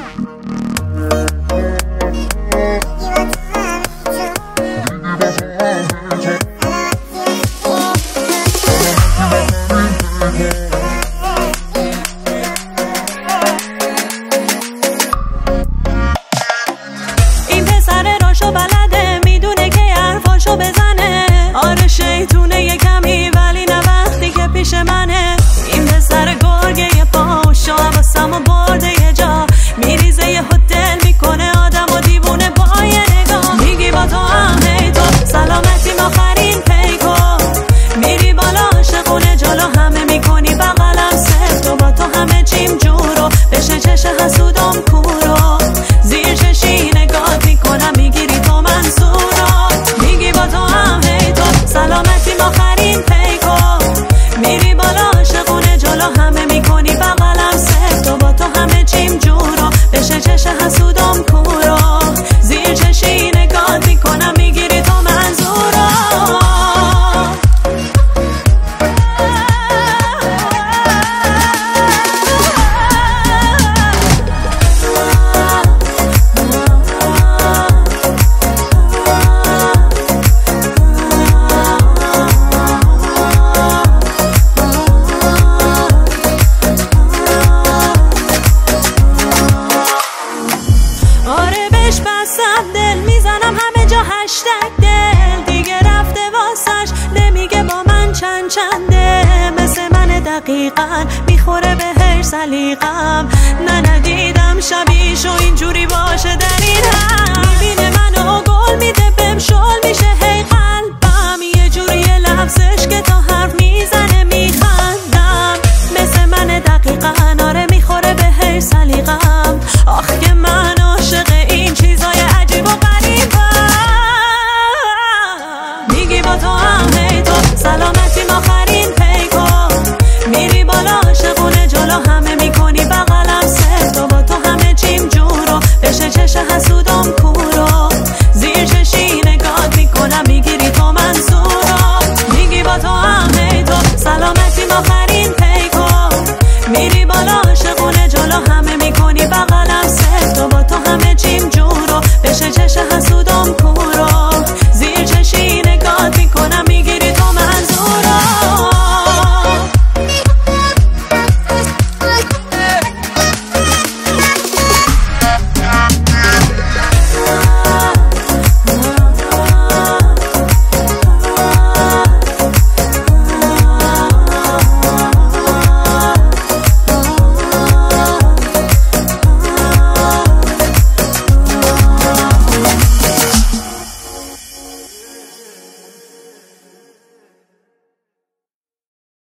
این پسر راشو بلده، میدونه که حرفاشو بزنه. آره شیطونه یه کمی ولی نه وقتی که پیش منه. این پسر گرگه یه پاشو حواسمو برده یه جا، میریزه یه هتل میکنه آدم و دیوونه با یه نگاه. میگی با تو هم هی تو سلامتی آخرین پیکو، میری بالا عاشقونه جلو همه میکنی بغلم سفت و با تو همه چیم جورو بشه چش حسودم کورو. زیر چشی نگاه میکنم میگیری تو منصورو. میگی با تو هم هی تو سلامتی آخرین پیکو، میری بالا عاشقونه جلو همه میکنی بغلم سفت و با تو همه چیم جورو بشه چش حسودم کورو. زیر چشی نگاه میکنم میگیری تو منظورو. آره بهش بستم دل میزنم همه جا هشتگ دل، دیگه رفته واسش نمیگه با من چند چنده. مثل من دقیقا میخوره بهش سلیقم،